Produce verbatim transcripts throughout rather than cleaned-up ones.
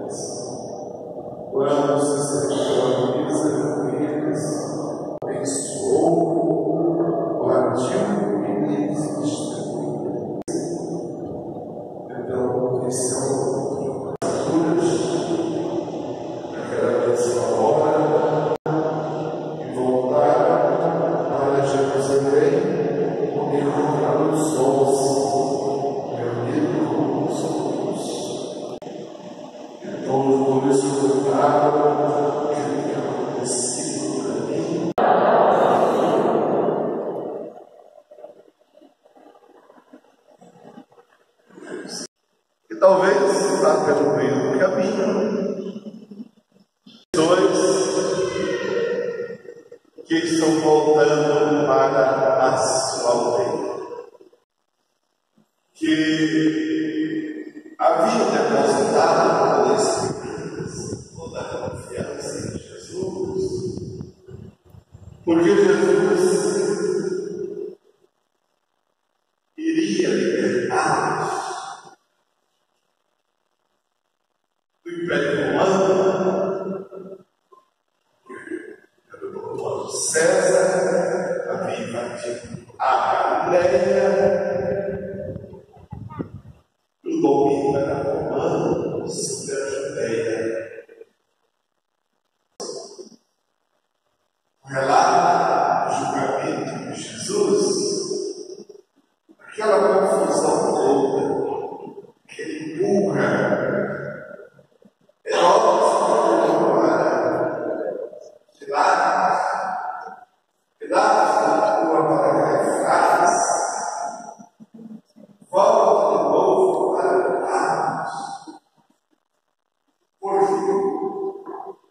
Quando se sentou à mesa com eles, abençoou, partiu e lhes distribuiu. Então, esse é o naquela mesma hora, e voltaram para Jerusalém, onde encontraram os doze, reunidos com os outros. Então, por isso, contaram o que havia acontecido no caminho. E talvez, lá pelo meio do caminho, dois que estão voltando para a sua aldeia, que haviam depositado toda a esperança, toda a confiança em Jesus, porque Jesus iria libertá-los do Império Romano. Quando César havia invadido a Galileia, o domínio era romano sobre a Judeia. O relato do julgamento de Jesus, aquela confusão toda, aquele empurra, Herodes Pilatos, Pilatos voltou para Caifás, volta de novo para Pilatos, por fim,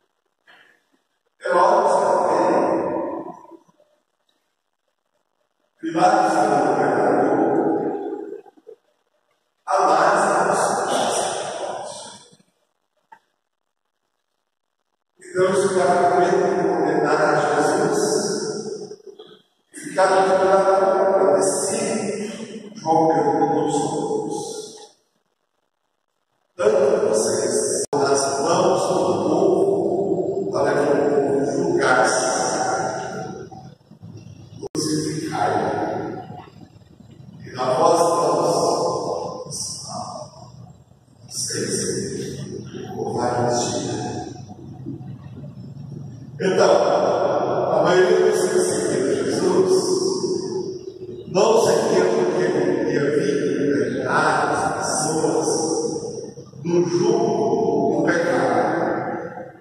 Herodes também, Pilatos não governador, a Lázaro sacerdote. Então, os caras condenar Jesus e ficaram de lado para descer João perguntou aos outros: dando vocês nas mãos do povo para que o povo julgasse, crucificai, e na voz deles, vocês covardia. Então, a maioria dos que seguiram Jesus não seguia porque ele queria vir libertar as pessoas do jugo do pecado,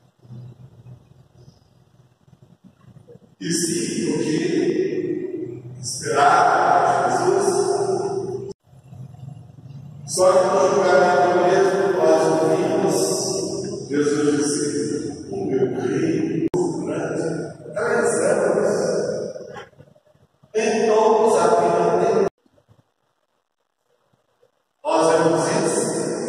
e sim porque esperava Jesus. Só que no julgamento